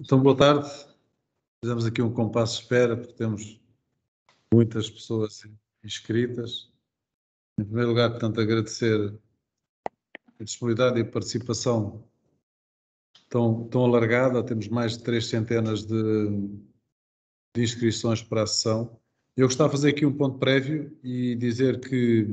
Então, boa tarde. Fizemos aqui um compasso de espera, porque temos muitas pessoas inscritas. Em primeiro lugar, portanto, agradecer a disponibilidade e a participação tão alargada. Temos mais de 3 centenas de inscrições para a sessão. Eu gostava de fazer aqui um ponto prévio e dizer que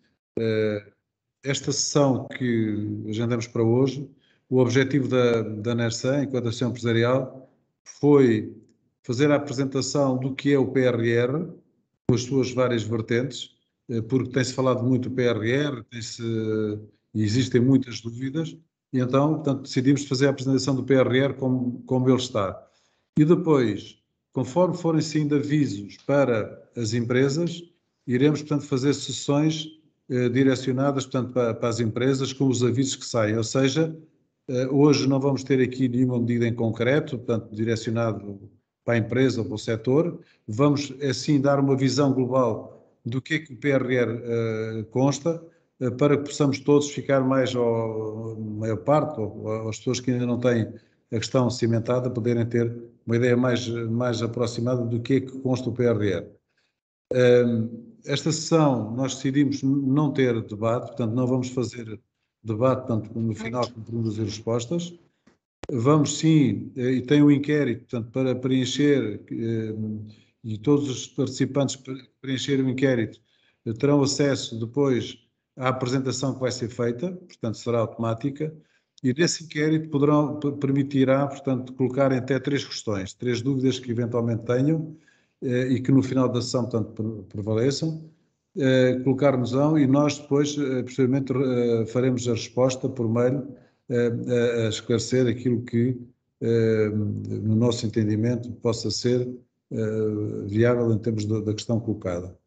esta sessão que agendamos para hoje, o objetivo da NERSAM, enquanto Associação Empresarial, foi fazer a apresentação do que é o PRR, com as suas várias vertentes, porque tem-se falado muito do PRR, e existem muitas dúvidas, e então, portanto, decidimos fazer a apresentação do PRR como ele está. E depois, conforme forem saindo avisos para as empresas, iremos, portanto, fazer sessões direcionadas, portanto, para as empresas com os avisos que saem. Ou seja, hoje não vamos ter aqui nenhuma medida em concreto, portanto, direcionado para a empresa ou para o setor. Vamos, assim, dar uma visão global do que é que o PRR consta, para que possamos todos ficar mais, ou a maior parte, ou as pessoas que ainda não têm a questão cimentada, poderem ter uma ideia mais aproximada do que é que consta o PRR. Esta sessão nós decidimos não ter debate, portanto não vamos fazer debate, portanto, no final com perguntas e respostas. Vamos sim, e tem um inquérito, portanto, para preencher, e todos os participantes que preencherem o inquérito terão acesso depois à apresentação que vai ser feita, portanto será automática, e nesse inquérito permitirá, portanto, colocar até 3 questões, 3 dúvidas que eventualmente tenham, e que no final da sessão, portanto, prevaleçam, colocar-nos-ão, e nós depois, posteriormente, faremos a resposta por mail, a esclarecer aquilo que, no nosso entendimento, possa ser viável em termos da questão colocada.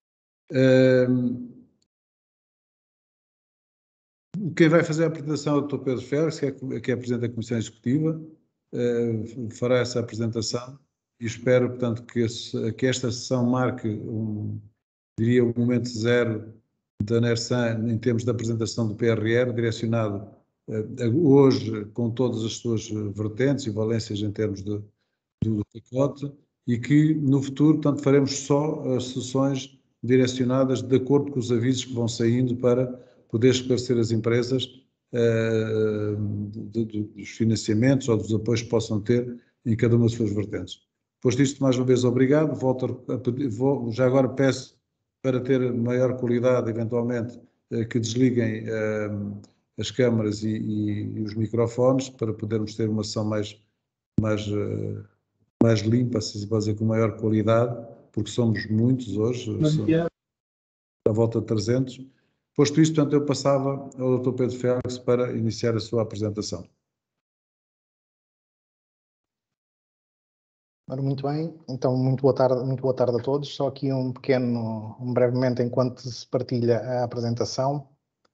Quem vai fazer a apresentação é o Dr. Pedro Félix, que é Presidente da Comissão Executiva, fará essa apresentação, e espero, portanto, que esta sessão marque, diria, o momento zero da NERSAM em termos da apresentação do PRR, direcionado hoje com todas as suas vertentes e valências em termos do pacote, e que no futuro, portanto, faremos só as sessões direcionadas de acordo com os avisos que vão saindo, para poder esclarecer as empresas dos financiamentos ou dos apoios que possam ter em cada uma das suas vertentes. Posto isto, mais uma vez, obrigado. Volto a pedir, já agora peço, para ter maior qualidade, eventualmente, que desliguem as câmaras e os microfones, para podermos ter uma sessão mais limpa, se pode dizer, com maior qualidade, porque somos muitos hoje, à volta de 300. Posto isto, portanto, eu passava ao Dr. Pedro Félix para iniciar a sua apresentação. Muito bem, então muito boa tarde a todos. Só aqui um breve momento enquanto se partilha a apresentação.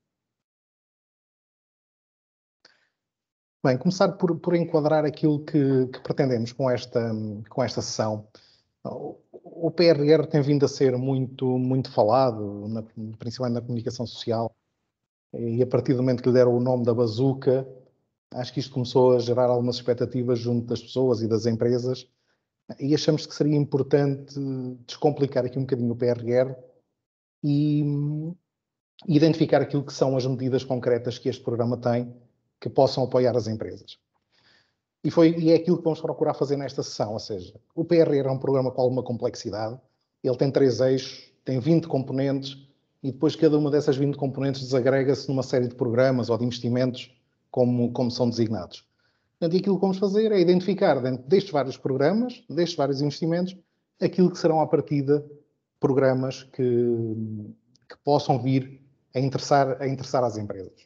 Bem, começar por enquadrar aquilo que pretendemos com esta sessão. O PRR tem vindo a ser muito falado, principalmente na comunicação social, e a partir do momento que lhe deram o nome da bazuca, acho que isto começou a gerar algumas expectativas junto das pessoas e das empresas, e achamos que seria importante descomplicar aqui um bocadinho o PRR e identificar aquilo que são as medidas concretas que este programa tem, que possam apoiar as empresas. E é aquilo que vamos procurar fazer nesta sessão, ou seja, o PRR é um programa com alguma complexidade, ele tem 3 eixos, tem 20 componentes, e depois cada uma dessas 20 componentes desagrega-se numa série de programas ou de investimentos, como são designados. Portanto, aquilo que vamos fazer é identificar, dentro destes vários programas, destes vários investimentos, aquilo que serão, à partida, programas que possam vir a interessar às empresas.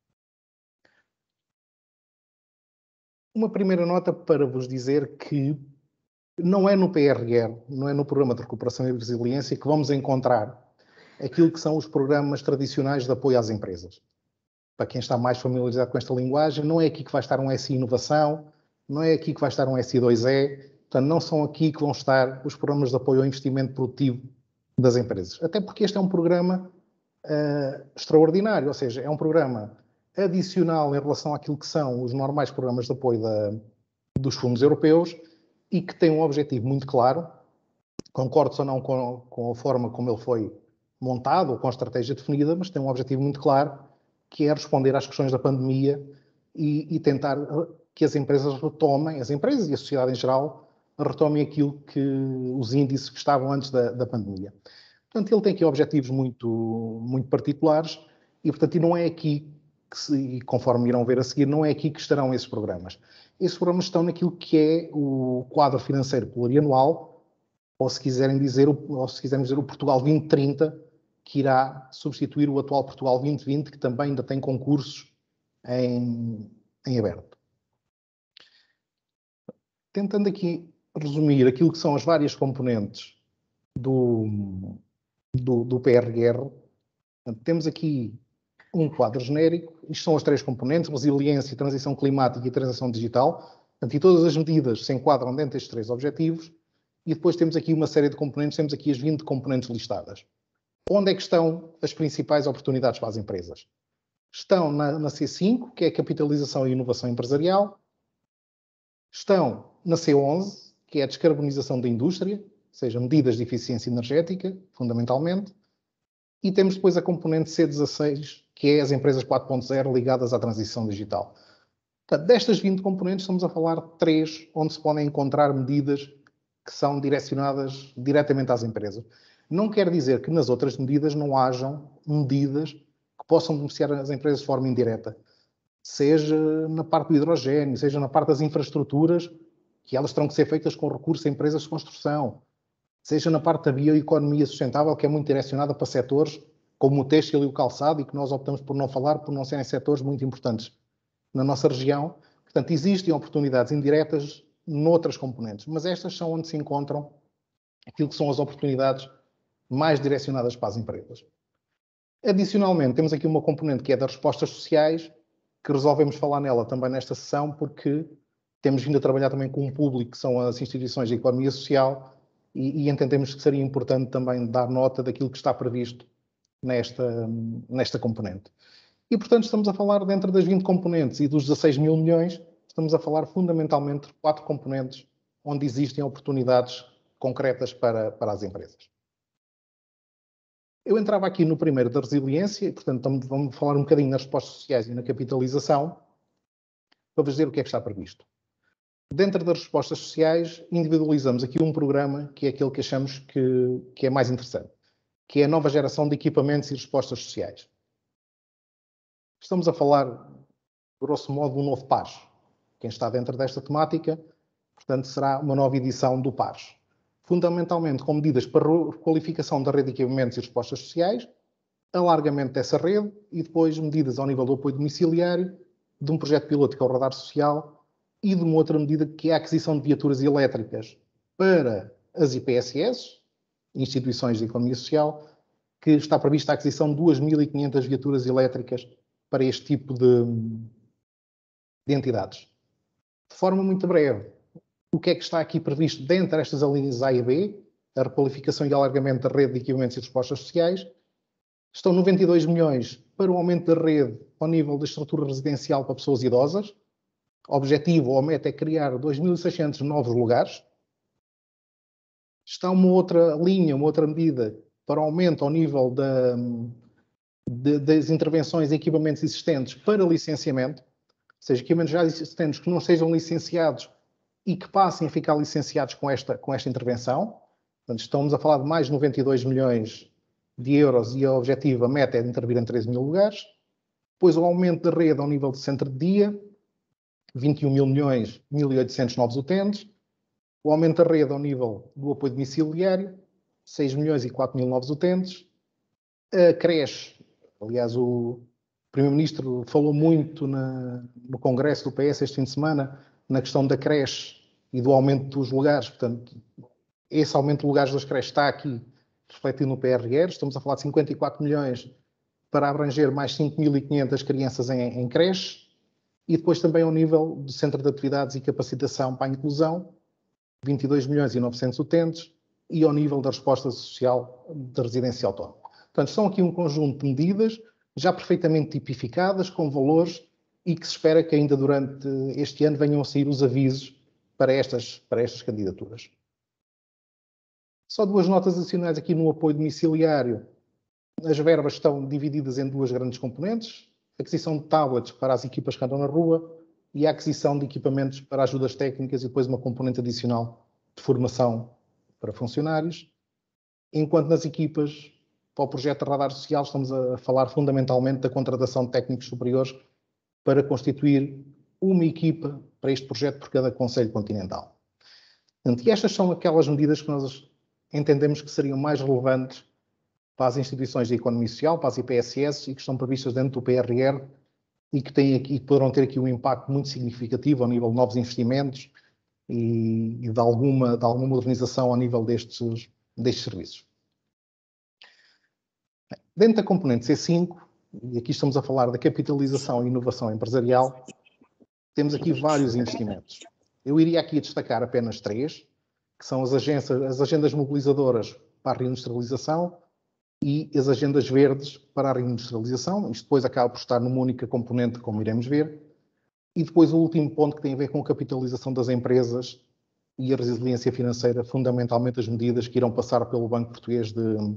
Uma primeira nota para vos dizer que não é no PRR, não é no Programa de Recuperação e Resiliência, que vamos encontrar aquilo que são os programas tradicionais de apoio às empresas. Para quem está mais familiarizado com esta linguagem, não é aqui que vai estar um SI Inovação, não é aqui que vai estar um SI2E, portanto, não são aqui que vão estar os programas de apoio ao investimento produtivo das empresas. Até porque este é um programa extraordinário, ou seja, é um programa adicional em relação àquilo que são os normais programas de apoio dos fundos europeus e que tem um objetivo muito claro, concordo ou não com a forma como ele foi montado ou com a estratégia definida, mas tem um objetivo muito claro, que é responder às questões da pandemia e tentar que as empresas retomem, as empresas e a sociedade em geral, retomem aquilo que os índices que estavam antes da pandemia. Portanto, ele tem aqui objetivos muito particulares e, portanto, não é aqui e conforme irão ver a seguir, não é aqui que estarão esses programas. Esses programas estão naquilo que é o quadro financeiro plurianual, ou se quiserem dizer o Portugal 2030, que irá substituir o atual Portugal 2020, que também ainda tem concursos em aberto. Tentando aqui resumir aquilo que são as várias componentes do PRR, temos aqui um quadro genérico. Isto são as 3 componentes: resiliência, transição climática e transição digital. E todas as medidas se enquadram dentro destes 3 objetivos. E depois temos aqui uma série de componentes, temos aqui as 20 componentes listadas. Onde é que estão as principais oportunidades para as empresas? Estão na C5, que é a capitalização e inovação empresarial. Estão na C11, que é a descarbonização da indústria, ou seja, medidas de eficiência energética, fundamentalmente. E temos depois a componente C16, que é as empresas 4.0 ligadas à transição digital. Portanto, destas 20 componentes, estamos a falar de 3, onde se podem encontrar medidas que são direcionadas diretamente às empresas. Não quer dizer que nas outras medidas não hajam medidas que possam beneficiar as empresas de forma indireta. Seja na parte do hidrogênio, seja na parte das infraestruturas, que elas terão que ser feitas com recurso a empresas de construção. Seja na parte da bioeconomia sustentável, que é muito direcionada para setores como o têxtil e o calçado, e que nós optamos por não falar, por não serem setores muito importantes na nossa região. Portanto, existem oportunidades indiretas noutras componentes, mas estas são onde se encontram aquilo que são as oportunidades mais direcionadas para as empresas. Adicionalmente, temos aqui uma componente que é das respostas sociais, que resolvemos falar nela também nesta sessão, porque temos vindo a trabalhar também com um público que são as instituições de economia social e entendemos que seria importante também dar nota daquilo que está previsto nesta componente. E, portanto, estamos a falar, dentro das 20 componentes e dos 16 mil milhões, estamos a falar fundamentalmente de 4 componentes onde existem oportunidades concretas para as empresas. Eu entrava aqui no primeiro da resiliência, e, portanto, vamos falar um bocadinho nas respostas sociais e na capitalização, para vos dizer o que é que está previsto. Dentro das respostas sociais, individualizamos aqui um programa que é aquele que achamos que é mais interessante, que é a nova geração de equipamentos e respostas sociais. Estamos a falar, grosso modo, de um novo PAS. Quem está dentro desta temática, portanto, será uma nova edição do PAS. Fundamentalmente com medidas para a requalificação da rede de equipamentos e respostas sociais, alargamento dessa rede e depois medidas ao nível do apoio domiciliário, de um projeto piloto que é o radar social e de uma outra medida que é a aquisição de viaturas elétricas para as IPSS, instituições de economia social, que está prevista a aquisição de 2.500 viaturas elétricas para este tipo de entidades. De forma muito breve, o que é que está aqui previsto dentro destas linhas A e B, a requalificação e alargamento da rede de equipamentos e respostas sociais? Estão 92 milhões para o aumento da rede ao nível da estrutura residencial para pessoas idosas. O objetivo ou a meta é criar 2.600 novos lugares. Está uma outra linha, uma outra medida para aumento ao nível das intervenções em equipamentos existentes para licenciamento, ou seja, equipamentos já existentes que não sejam licenciados e que passem a ficar licenciados com esta intervenção. Portanto, estamos a falar de mais de 92 milhões de euros e o objetivo, a meta é de intervir em 13 mil lugares. Depois o aumento da rede ao nível de centro de dia, 21 mil milhões, 1.800 novos utentes. O aumento da rede ao nível do apoio domiciliário, 6 milhões e 4 mil novos utentes. A creche, aliás, o Primeiro-Ministro falou muito no Congresso do PS este fim de semana, na questão da creche e do aumento dos lugares. Portanto, esse aumento de lugares das creches está aqui refletido no PRR. Estamos a falar de 54 milhões para abranger mais 5.500 crianças em creche. E depois também ao nível do Centro de Atividades e Capacitação para a Inclusão, 22 milhões e 900 utentes, e ao nível da resposta social de residência autónoma. Portanto, são aqui um conjunto de medidas já perfeitamente tipificadas, com valores, e que se espera que ainda durante este ano venham a sair os avisos para estas candidaturas. Só duas notas adicionais aqui no apoio domiciliário. As verbas estão divididas em duas grandes componentes: a aquisição de tablets para as equipas que andam na rua e a aquisição de equipamentos para ajudas técnicas e depois uma componente adicional de formação para funcionários. Enquanto nas equipas, para o projeto de radar social, estamos a falar fundamentalmente da contratação de técnicos superiores para constituir uma equipa para este projeto por cada concelho continental. E estas são aquelas medidas que nós entendemos que seriam mais relevantes para as instituições de economia social, para as IPSS, e que estão previstas dentro do PRR e que poderão ter aqui um impacto muito significativo ao nível de novos investimentos e de alguma modernização ao nível destes serviços. Dentro da componente C5, e aqui estamos a falar da capitalização e inovação empresarial, temos aqui vários investimentos. Eu iria aqui destacar apenas três, que são as agendas mobilizadoras para a reindustrialização e as agendas verdes para a reindustrialização. Isto depois acaba por estar numa única componente, como iremos ver. E depois o último ponto que tem a ver com a capitalização das empresas e a resiliência financeira, fundamentalmente as medidas que irão passar pelo Banco Português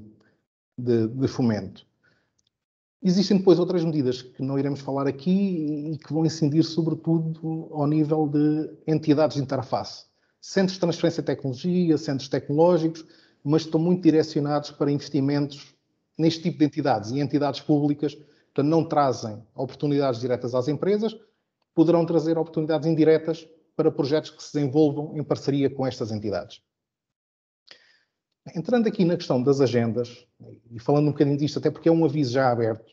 de Fomento. Existem depois outras medidas que não iremos falar aqui e que vão incidir sobretudo ao nível de entidades de interface. Centros de transferência de tecnologia, centros tecnológicos, mas estão muito direcionados para investimentos neste tipo de entidades e entidades públicas, portanto não trazem oportunidades diretas às empresas, poderão trazer oportunidades indiretas para projetos que se desenvolvam em parceria com estas entidades. Entrando aqui na questão das agendas, e falando um bocadinho disto, até porque é um aviso já aberto,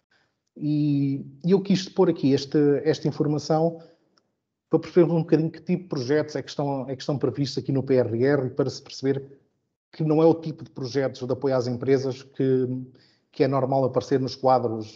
e eu quis pôr aqui esta informação para percebermos um bocadinho que tipo de projetos é que estão previstos aqui no PRR e para se perceber que não é o tipo de projetos de apoio às empresas que é normal aparecer nos quadros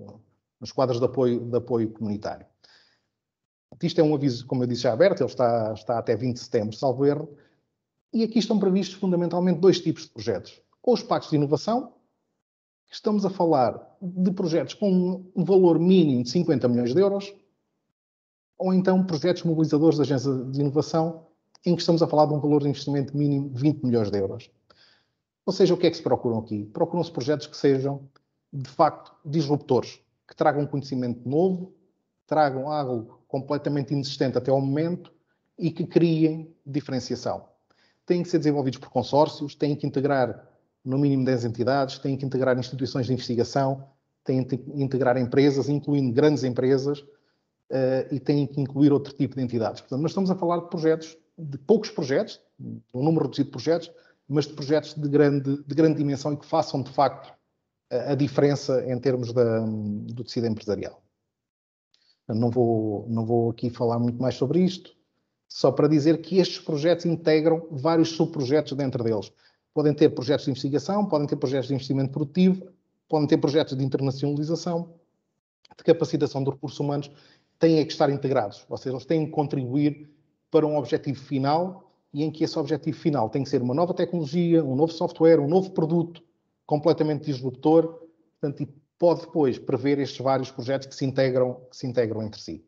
de apoio comunitário. Isto é um aviso, como eu disse, já aberto, ele está até 20 de setembro, salvo erro, e aqui estão previstos fundamentalmente dois tipos de projetos. Ou os pactos de inovação, que estamos a falar de projetos com um valor mínimo de 50 milhões de euros, ou então projetos mobilizadores da Agência de Inovação, em que estamos a falar de um valor de investimento mínimo de 20 milhões de euros. Ou seja, o que é que se procuram aqui? Procuram-se projetos que sejam, de facto, disruptores, que tragam conhecimento novo, tragam algo completamente inexistente até ao momento e que criem diferenciação. Têm que ser desenvolvidos por consórcios, têm que integrar no mínimo 10 entidades, têm que integrar instituições de investigação, têm que integrar empresas, incluindo grandes empresas, e têm que incluir outro tipo de entidades. Portanto, nós estamos a falar de projetos, de poucos projetos, um número reduzido de projetos, mas de projetos de grande dimensão e que façam, de facto, a diferença em termos do tecido empresarial. Não vou aqui falar muito mais sobre isto, só para dizer que estes projetos integram vários subprojetos dentro deles. Podem ter projetos de investigação, podem ter projetos de investimento produtivo, podem ter projetos de internacionalização, de capacitação de recursos humanos, têm que estar integrados, ou seja, eles têm que contribuir para um objetivo final e em que esse objetivo final tem que ser uma nova tecnologia, um novo software, um novo produto completamente disruptor, portanto, e pode depois prever estes vários projetos que se integram entre si.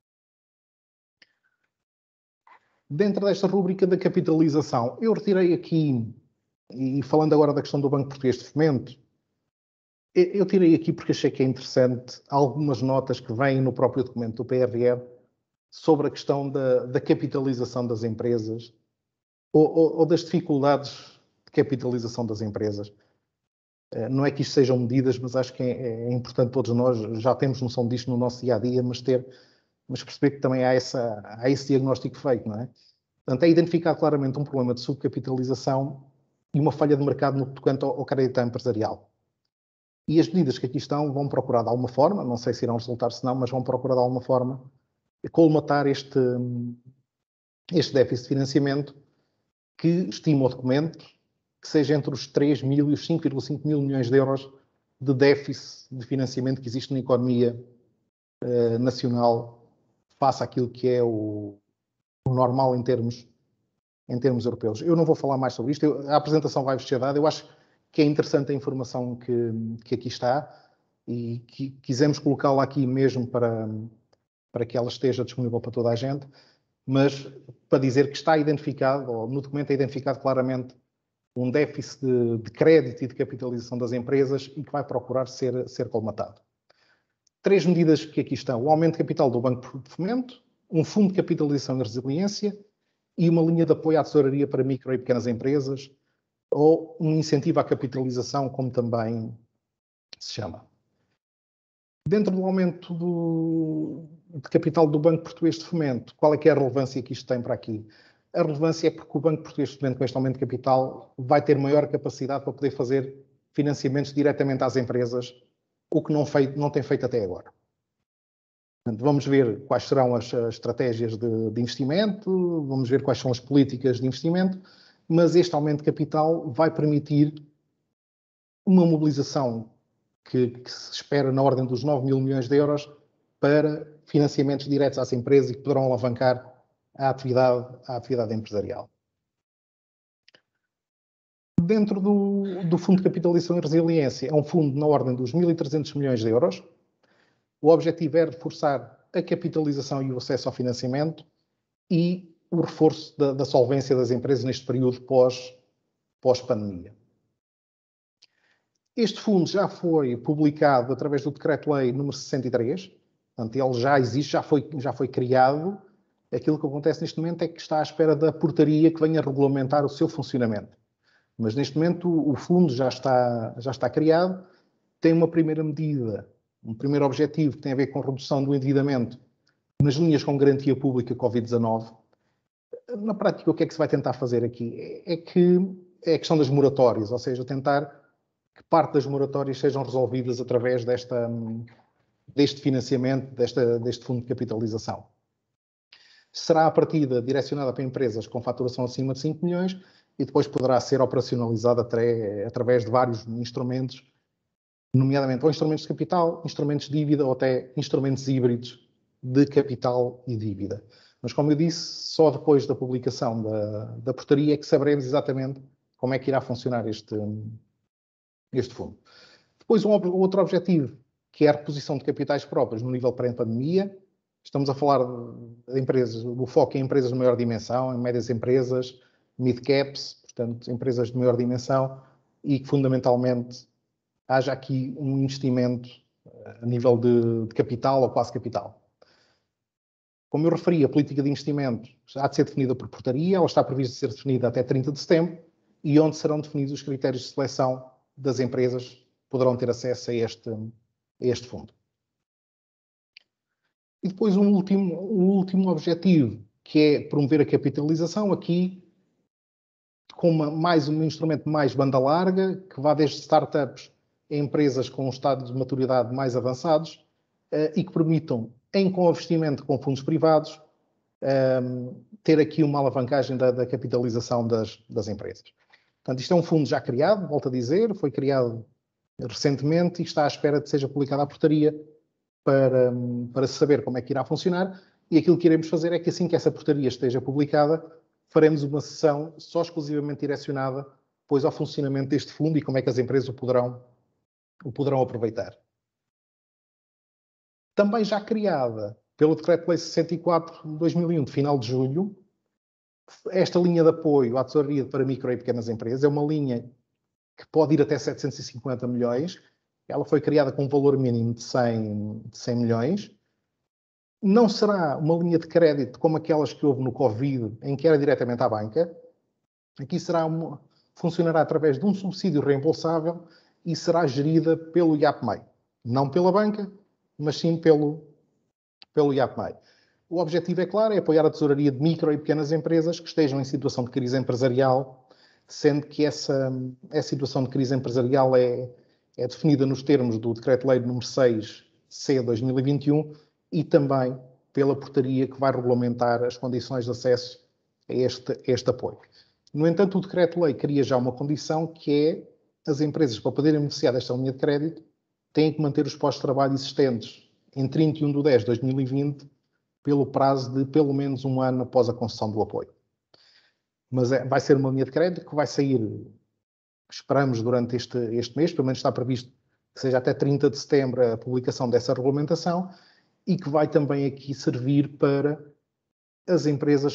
Dentro desta rúbrica da capitalização, eu retirei aqui, e falando agora da questão do Banco Português de Fomento, eu tirei aqui porque achei que é interessante algumas notas que vêm no próprio documento do PRR sobre a questão da capitalização das empresas ou das dificuldades de capitalização das empresas. Não é que isto sejam medidas, mas acho que é importante todos nós, já temos noção disto no nosso dia-a-dia, mas perceber que também há esse diagnóstico feito, não é? Portanto, é identificado claramente um problema de subcapitalização e uma falha de mercado no que tocante ao crédito empresarial. E as medidas que aqui estão vão procurar de alguma forma, não sei se irão resultar se não, mas vão procurar de alguma forma colmatar este déficit de financiamento que estima o documento que seja entre os 3 mil e os 5,5 mil milhões de euros de déficit de financiamento que existe na economia nacional face àquilo que é o normal em termos europeus. Eu não vou falar mais sobre isto, a apresentação vai-vos ser dada, eu acho que é interessante a informação que aqui está e que quisemos colocá-la aqui mesmo para que ela esteja disponível para toda a gente. mas para dizer que está identificado, ou no documento é identificado claramente um déficit de crédito e de capitalização das empresas e que vai procurar ser colmatado. 3 medidas que aqui estão: o aumento de capital do Banco de Fomento, um fundo de capitalização e resiliência e uma linha de apoio à tesouraria para micro e pequenas empresas, ou um incentivo à capitalização, como também se chama. Dentro do aumento de capital do Banco Português de Fomento, qual é que é a relevância que isto tem para aqui? A relevância é porque o Banco Português de Fomento, com este aumento de capital, vai ter maior capacidade para poder fazer financiamentos diretamente às empresas, o que não tem feito até agora. Portanto, vamos ver quais serão as estratégias de investimento, vamos ver quais são as políticas de investimento, mas este aumento de capital vai permitir uma mobilização que se espera na ordem dos 9 mil milhões de euros para financiamentos diretos às empresas e que poderão alavancar a atividade empresarial. Dentro do Fundo de Capitalização e Resiliência, é um fundo na ordem dos 1.300 milhões de euros. O objetivo é reforçar a capitalização e o acesso ao financiamento e o reforço da solvência das empresas neste período pós-pandemia. Este fundo já foi publicado através do Decreto-Lei número 63, portanto, ele já existe, já foi criado. Aquilo que acontece neste momento é que está à espera da portaria que venha regulamentar o seu funcionamento. Mas neste momento o fundo já está criado, tem uma primeira medida, um primeiro objetivo que tem a ver com a redução do endividamento nas linhas com garantia pública Covid-19. Na prática, o que é que se vai tentar fazer aqui? É a questão das moratórias, ou seja, tentar que parte das moratórias sejam resolvidas através deste financiamento, deste fundo de capitalização. Será a partida direcionada para empresas com faturação acima de 5 milhões e depois poderá ser operacionalizada através de vários instrumentos, nomeadamente ou instrumentos de capital, instrumentos de dívida ou até instrumentos híbridos de capital e dívida. Mas, como eu disse, só depois da publicação da portaria é que saberemos exatamente como é que irá funcionar este fundo. Depois, outro objetivo, que é a reposição de capitais próprios no nível pré-pandemia. Estamos a falar de empresas, o foco é em empresas de maior dimensão, em médias empresas, mid-caps, portanto, empresas de maior dimensão, e que fundamentalmente haja aqui um investimento a nível de capital ou quase capital. Como eu referi, a política de investimento há de ser definida por portaria, ela está prevista ser definida até 30 de setembro, e onde serão definidos os critérios de seleção das empresas que poderão ter acesso a este fundo. E depois um último objetivo, que é promover a capitalização, aqui com mais um instrumento mais banda larga, que vá desde startups a empresas com um estado de maturidade mais avançados e que permitam, em co-investimento com fundos privados, ter aqui uma alavancagem da capitalização das empresas. Portanto, isto é um fundo já criado, volto a dizer, foi criado recentemente e está à espera de seja publicada a portaria para se saber como é que irá funcionar, e aquilo que iremos fazer é que assim que essa portaria esteja publicada, faremos uma sessão só exclusivamente direcionada depois ao funcionamento deste fundo e como é que as empresas o poderão aproveitar. Também já criada pelo Decreto-Lei 64 de 2001, de final de julho, esta linha de apoio à tesouraria para micro e pequenas empresas é uma linha que pode ir até 750 milhões. Ela foi criada com um valor mínimo de 100 milhões. Não será uma linha de crédito como aquelas que houve no Covid, em que era diretamente à banca. Aqui funcionará através de um subsídio reembolsável e será gerida pelo IAPMEI. Não pela banca, mas sim pelo IAPMEI. O objetivo, é claro, é apoiar a tesouraria de micro e pequenas empresas que estejam em situação de crise empresarial, sendo que essa situação de crise empresarial é definida nos termos do Decreto-Lei número 6/C 2021 e também pela portaria que vai regulamentar as condições de acesso a este apoio. No entanto, o Decreto-Lei cria já uma condição que é as empresas, para poderem beneficiar desta linha de crédito, têm que manter os postos de trabalho existentes em 31 de 10 de 2020 pelo prazo de pelo menos um ano após a concessão do apoio. Mas vai ser uma linha de crédito que vai sair, esperamos, durante este mês, pelo menos está previsto que seja até 30 de setembro a publicação dessa regulamentação, e que vai também aqui servir para as empresas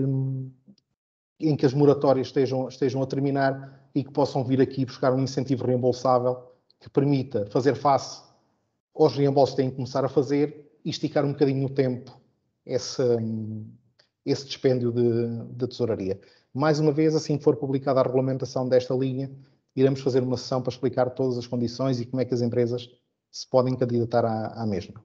em que as moratórias estejam a terminar e que possam vir aqui buscar um incentivo reembolsável que permita fazer face aos reembolsos que têm que começar a fazer e esticar um bocadinho no tempo esse dispêndio de tesouraria. Mais uma vez, assim que for publicada a regulamentação desta linha, iremos fazer uma sessão para explicar todas as condições e como é que as empresas se podem candidatar à mesma.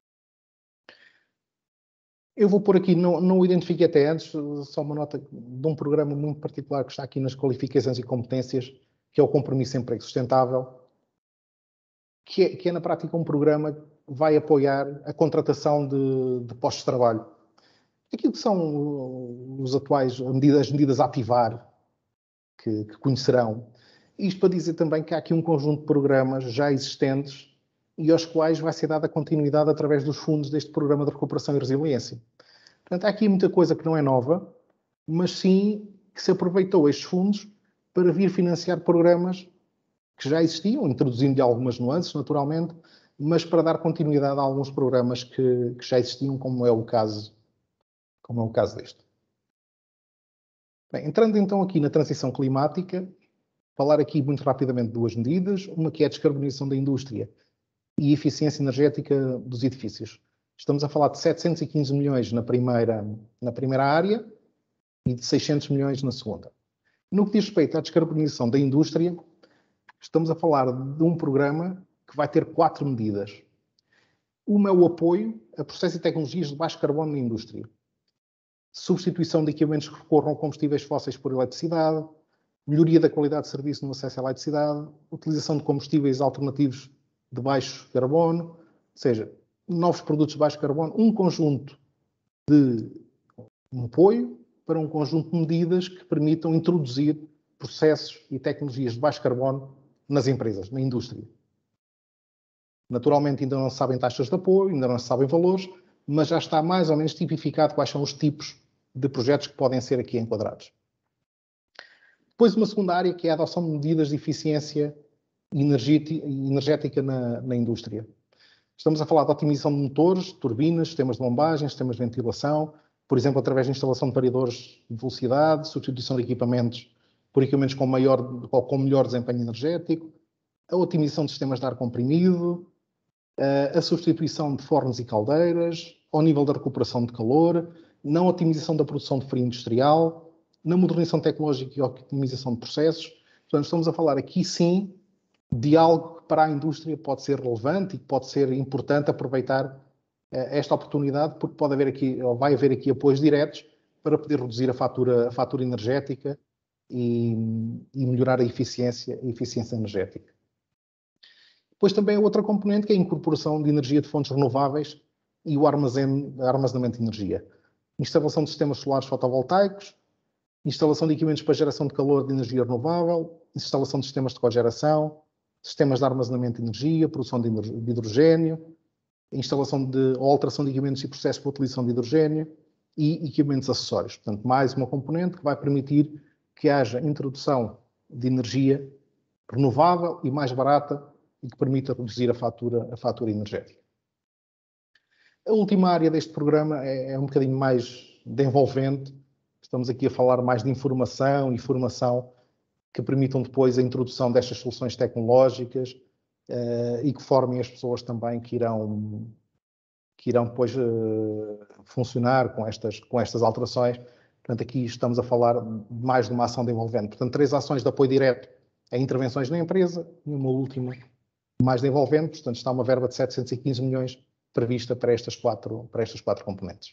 Eu vou pôr aqui, não o identifiquei até antes, só uma nota de um programa muito particular que está aqui nas qualificações e competências, que é o Compromisso de Emprego Sustentável, que é na prática um programa que vai apoiar a contratação de postos de trabalho. Aquilo que são os atuais as medidas a ativar, que conhecerão. Isto para dizer também que há aqui um conjunto de programas já existentes e aos quais vai ser dada continuidade através dos fundos deste Programa de Recuperação e Resiliência. Portanto, há aqui muita coisa que não é nova, mas sim que se aproveitou estes fundos para vir financiar programas que já existiam, introduzindo algumas nuances, naturalmente, mas para dar continuidade a alguns programas que já existiam, como é o caso deste. Bem, entrando então aqui na transição climática, falar aqui muito rapidamente de duas medidas, uma que é a descarbonização da indústria e eficiência energética dos edifícios. Estamos a falar de 715 milhões na primeira área e de 600 milhões na segunda. No que diz respeito à descarbonização da indústria, estamos a falar de um programa que vai ter 4 medidas. Uma é o apoio a processos e tecnologias de baixo carbono na indústria. Substituição de equipamentos que recorram a combustíveis fósseis por eletricidade, melhoria da qualidade de serviço no acesso à eletricidade, utilização de combustíveis alternativos de baixo carbono, ou seja, novos produtos de baixo carbono, um conjunto de apoio para um conjunto de medidas que permitam introduzir processos e tecnologias de baixo carbono nas empresas, na indústria. Naturalmente ainda não se sabem taxas de apoio, ainda não se sabem valores, mas já está mais ou menos tipificado quais são os tipos de projetos que podem ser aqui enquadrados. Depois uma segunda área que é a adoção de medidas de eficiência energética na indústria. Estamos a falar de otimização de motores, turbinas, sistemas de bombagem, sistemas de ventilação, por exemplo, através da instalação de variadores de velocidade, substituição de equipamentos por equipamentos com melhor desempenho energético, a otimização de sistemas de ar comprimido, a substituição de fornos e caldeiras, ao nível da recuperação de calor, na otimização da produção de frio industrial, na modernização tecnológica e otimização de processos. Portanto, estamos a falar aqui sim de algo que para a indústria pode ser relevante e que pode ser importante aproveitar esta oportunidade, porque pode haver aqui, ou vai haver aqui apoios diretos para poder reduzir a fatura energética e melhorar a eficiência energética. Depois também outra componente que é a incorporação de energia de fontes renováveis e o armazenamento de energia. Instalação de sistemas solares fotovoltaicos, instalação de equipamentos para geração de calor de energia renovável, instalação de sistemas de cogeração, sistemas de armazenamento de energia, produção de hidrogênio, instalação ou alteração de equipamentos e processos para a utilização de hidrogênio e equipamentos acessórios. Portanto, mais uma componente que vai permitir que haja introdução de energia renovável e mais barata e que permita reduzir a fatura energética. A última área deste programa é um bocadinho mais de envolvente. Estamos aqui a falar mais de informação e formação que permitam depois a introdução destas soluções tecnológicas e que formem as pessoas também que irão depois funcionar com estas alterações. Portanto, aqui estamos a falar mais de uma ação de envolvente. Portanto, 3 ações de apoio direto a intervenções na empresa e uma última mais de envolvente. Portanto, está uma verba de 715 milhões prevista para estas quatro componentes.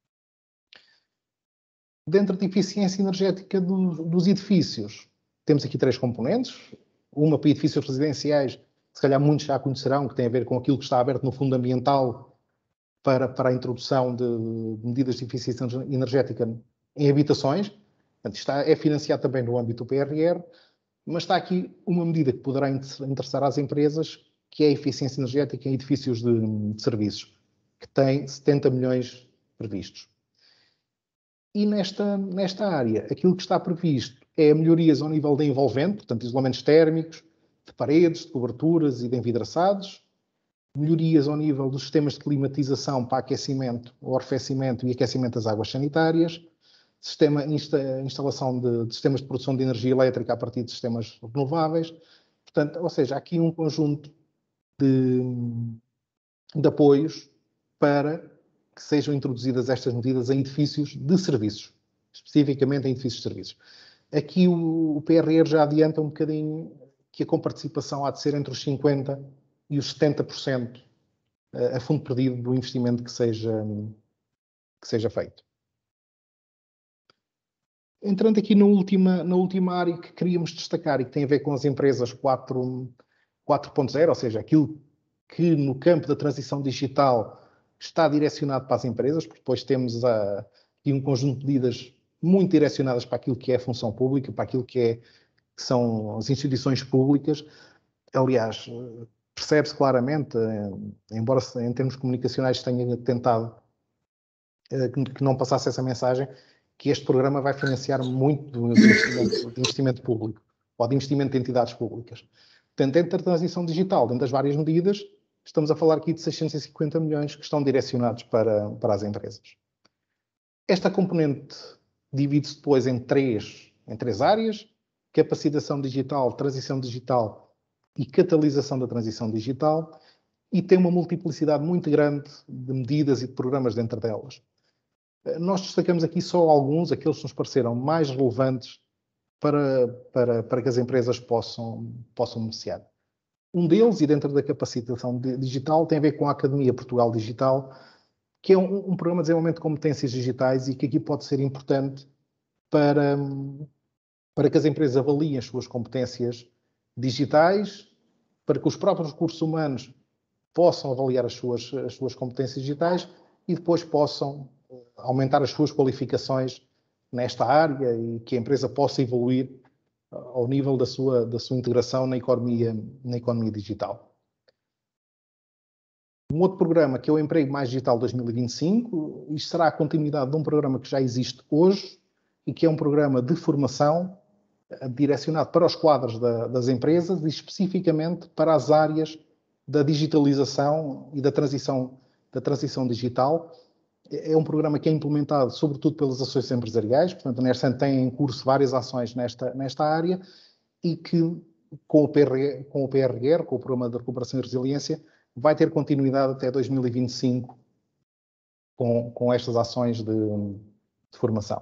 Dentro da eficiência energética dos edifícios, temos aqui 3 componentes. Uma para edifícios residenciais, que se calhar muitos já conhecerão, que tem a ver com aquilo que está aberto no Fundo Ambiental para a introdução de medidas de eficiência energética em habitações. Portanto, é financiado também no âmbito do PRR, mas está aqui uma medida que poderá interessar às empresas, que é a eficiência energética em edifícios de serviços, que tem 70 milhões previstos. E nesta área, aquilo que está previsto é melhorias ao nível de envolvente, portanto, isolamentos térmicos, de paredes, de coberturas e de envidraçados, melhorias ao nível dos sistemas de climatização para aquecimento, o arrefecimento e aquecimento das águas sanitárias, instalação de sistemas de produção de energia elétrica a partir de sistemas renováveis. Portanto, ou seja, há aqui um conjunto de apoios para que sejam introduzidas estas medidas em edifícios de serviços, especificamente em edifícios de serviços. Aqui o PRR já adianta um bocadinho que a comparticipação há de ser entre os 50% e os 70% a fundo perdido do investimento que seja feito. Entrando aqui na última área que queríamos destacar e que tem a ver com as empresas 4.0, ou seja, aquilo que no campo da transição digital está direcionado para as empresas, porque depois temos aqui um conjunto de medidas muito direcionadas para aquilo que é a função pública, para aquilo que são as instituições públicas. Aliás, percebe-se claramente, embora em termos comunicacionais tenha tentado que não passasse essa mensagem, que este programa vai financiar muito de investimento público, ou de investimento de entidades públicas. Portanto, dentro da transição digital, dentro das várias medidas, estamos a falar aqui de 650 milhões que estão direcionados para as empresas. Esta componente divide-se depois em três áreas: capacitação digital, transição digital e catalisação da transição digital, e tem uma multiplicidade muito grande de medidas e de programas dentro delas. Nós destacamos aqui só alguns, aqueles que nos pareceram mais relevantes para que as empresas possam beneficiar. Um deles, e dentro da capacitação digital, tem a ver com a Academia Portugal Digital, que é um programa de desenvolvimento de competências digitais e que aqui pode ser importante para que as empresas avaliem as suas competências digitais, para que os próprios recursos humanos possam avaliar as suas competências digitais e depois possam aumentar as suas qualificações nesta área e que a empresa possa evoluir ao nível da sua integração na economia digital. Um outro programa, que é o Emprego Mais Digital 2025, isto será a continuidade de um programa que já existe hoje e que é um programa de formação direcionado para os quadros das empresas e especificamente para as áreas da digitalização e da transição digital. É um programa que é implementado sobretudo pelas associações empresariais, portanto a Nersan tem em curso várias ações nesta área e que com o PRR, com o Programa de Recuperação e Resiliência, vai ter continuidade até 2025 com estas ações de formação.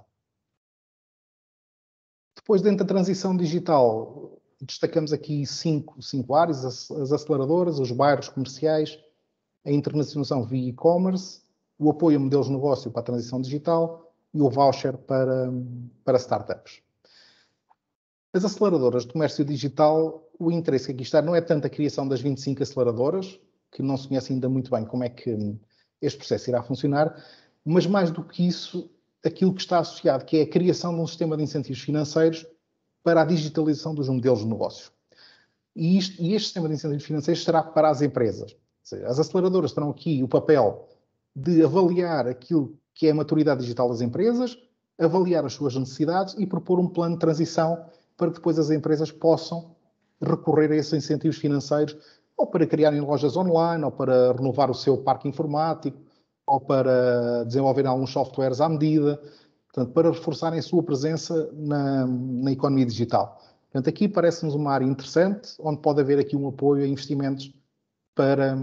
Depois, dentro da transição digital, destacamos aqui cinco áreas: as aceleradoras, os bairros comerciais, a internacionalização via e-commerce, o apoio a modelos de negócio para a transição digital e o voucher para startups. As aceleradoras de comércio digital, o interesse que aqui está não é tanto a criação das 25 aceleradoras, que não se conhece ainda muito bem como é que este processo irá funcionar, mas mais do que isso, aquilo que está associado, que é a criação de um sistema de incentivos financeiros para a digitalização dos modelos de negócio. E este sistema de incentivos financeiros será para as empresas. Ou seja, as aceleradoras terão aqui o papel de avaliar aquilo que é a maturidade digital das empresas, avaliar as suas necessidades e propor um plano de transição para que depois as empresas possam recorrer a esses incentivos financeiros, ou para criarem lojas online, ou para renovar o seu parque informático, ou para desenvolver alguns softwares à medida, portanto, para reforçarem a sua presença na economia digital. Portanto, aqui parece-nos uma área interessante, onde pode haver aqui um apoio a investimentos para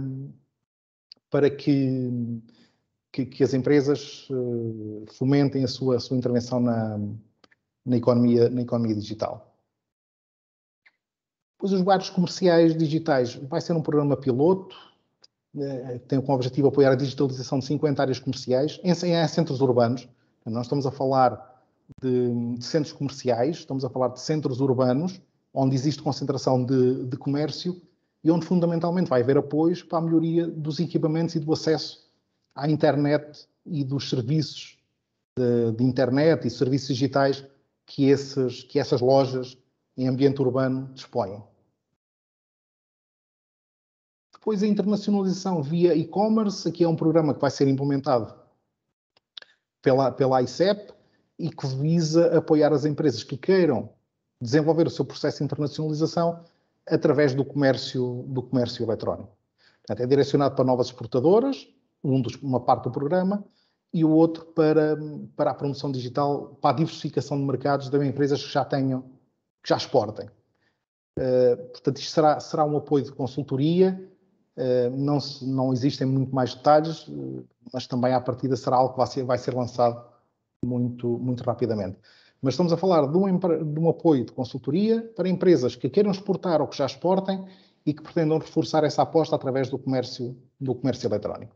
que as empresas fomentem a sua intervenção na economia digital. Depois, os bairros comerciais digitais vai ser um programa piloto, tem como objetivo apoiar a digitalização de 50 áreas comerciais em centros urbanos. Não estamos a falar de centros comerciais, estamos a falar de centros urbanos, onde existe concentração de comércio e onde fundamentalmente vai haver apoios para a melhoria dos equipamentos e do acesso à internet e dos serviços de internet e serviços digitais que essas lojas em ambiente urbano dispõem. Depois, a internacionalização via e-commerce. Aqui é um programa que vai ser implementado pela ICEP e que visa apoiar as empresas que queiram desenvolver o seu processo de internacionalização através do comércio eletrónico. Portanto, é direcionado para novas exportadoras, uma parte do programa, e o outro para a promoção digital, para a diversificação de mercados de empresas que já exportem. Portanto, isto será um apoio de consultoria, não existem muito mais detalhes, mas também à partida será algo que vai ser lançado muito, muito rapidamente. Mas estamos a falar de um apoio de consultoria para empresas que queiram exportar ou que já exportem e que pretendam reforçar essa aposta através do comércio eletrónico.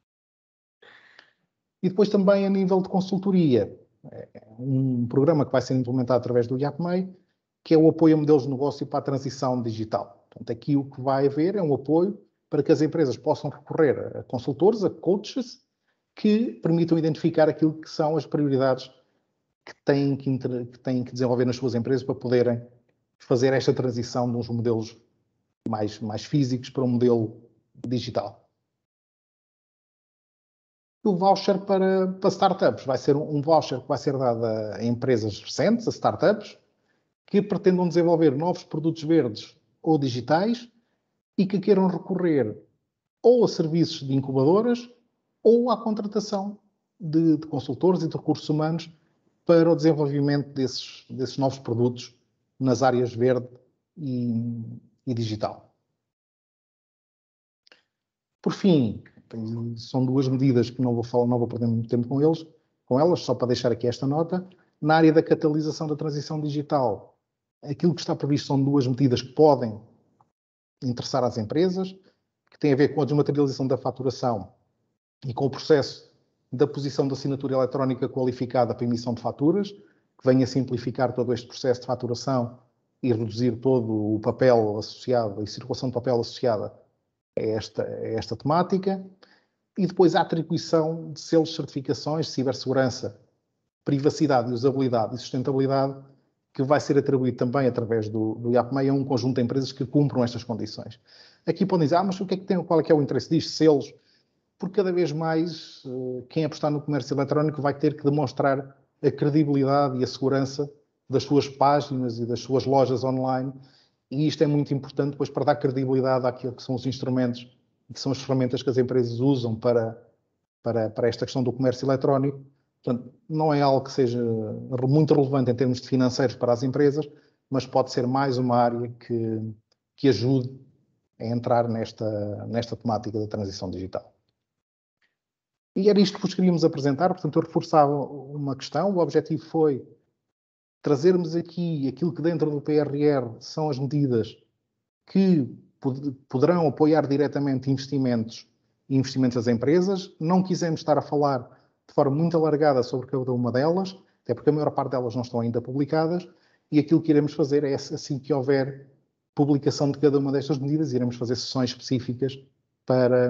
E depois também a nível de consultoria, um programa que vai ser implementado através do IAPMEI, que é o apoio a modelos de negócio para a transição digital. Portanto, aqui o que vai haver é um apoio para que as empresas possam recorrer a consultores, a coaches, que permitam identificar aquilo que são as prioridades que têm que desenvolver nas suas empresas para poderem fazer esta transição de uns modelos mais físicos para um modelo digital. O voucher para startups vai ser um voucher que vai ser dado a empresas recentes, a startups, que pretendam desenvolver novos produtos verdes ou digitais e que queiram recorrer ou a serviços de incubadoras ou à contratação de consultores e de recursos humanos para o desenvolvimento desses novos produtos nas áreas verde e digital. Por fim, são duas medidas que não vou perder muito tempo com elas, só para deixar aqui esta nota. Na área da catalisação da transição digital, aquilo que está previsto são duas medidas que podem interessar às empresas, que têm a ver com a desmaterialização da faturação e com o processo da posição da assinatura eletrónica qualificada para emissão de faturas, que venha simplificar todo este processo de faturação e reduzir todo o papel associado e circulação de papel associada a esta temática. E depois a atribuição de selos de certificações de cibersegurança, privacidade, usabilidade e sustentabilidade, que vai ser atribuído também através do IAPMEI a um conjunto de empresas que cumpram estas condições. Aqui podem dizer, mas qual é que é o interesse disto? Selos. Porque cada vez mais quem apostar no comércio eletrónico vai ter que demonstrar a credibilidade e a segurança das suas páginas e das suas lojas online, e isto é muito importante depois para dar credibilidade àquilo que são os instrumentos, que são as ferramentas que as empresas usam para esta questão do comércio eletrónico. Portanto, não é algo que seja muito relevante em termos de financeiros para as empresas, mas pode ser mais uma área que ajude a entrar nesta temática da transição digital. E era isto que vos queríamos apresentar, portanto eu reforçava uma questão, o objetivo foi trazermos aqui aquilo que dentro do PRR são as medidas que poderão apoiar diretamente investimentos das empresas. Não quisemos estar a falar de forma muito alargada sobre cada uma delas, até porque a maior parte delas não estão ainda publicadas, e aquilo que iremos fazer é, assim que houver publicação de cada uma destas medidas, iremos fazer sessões específicas para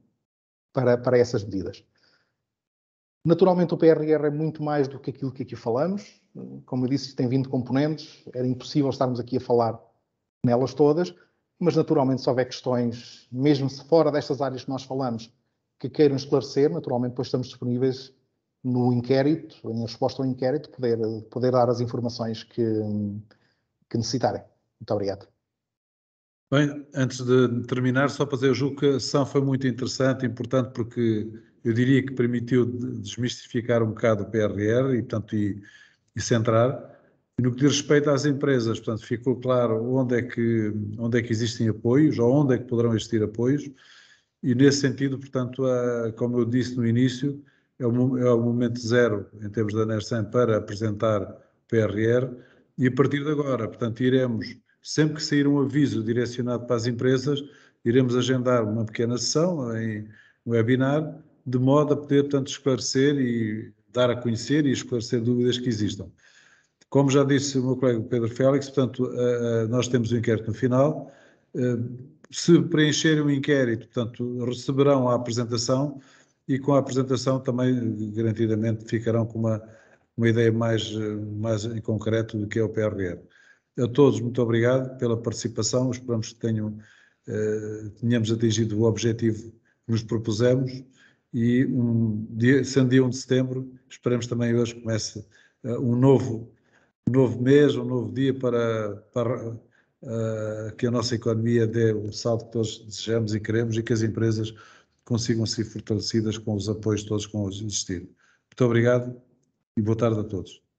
essas medidas. Naturalmente o PRR é muito mais do que aquilo que aqui falamos. Como eu disse, tem 20 componentes, era impossível estarmos aqui a falar nelas todas, mas naturalmente se houver questões, mesmo se fora destas áreas que nós falamos, que queiram esclarecer, naturalmente depois estamos disponíveis no inquérito, em resposta ao inquérito, poder dar as informações que necessitarem. Muito obrigado. Bem, antes de terminar, só para dizer, eu julgo que a sessão foi muito interessante, importante, porque eu diria que permitiu desmistificar um bocado o PRR e, portanto, e centrar. E no que diz respeito às empresas, portanto, ficou claro onde é que existem apoios, ou onde é que poderão existir apoios, e nesse sentido, portanto, como eu disse no início, é o momento zero, em termos da NERSAM, para apresentar o PRR, e a partir de agora, portanto, iremos, sempre que sair um aviso direcionado para as empresas, iremos agendar uma pequena sessão, em um webinar, de modo a poder, portanto, esclarecer e dar a conhecer e esclarecer dúvidas que existam. Como já disse o meu colega Pedro Félix, portanto, nós temos o inquérito no final. Se preencherem o inquérito, portanto, receberão a apresentação e com a apresentação também, garantidamente, ficarão com uma ideia mais em concreto do que é o PRR. A todos, muito obrigado pela participação. Esperamos que tenhamos atingido o objetivo que nos propusemos e sendo dia 1 de setembro, esperamos também hoje que comece um novo mês, um novo dia para que a nossa economia dê o salto que todos desejamos e queremos e que as empresas consigam ser fortalecidas com os apoios todos que vão existir. Muito obrigado e boa tarde a todos.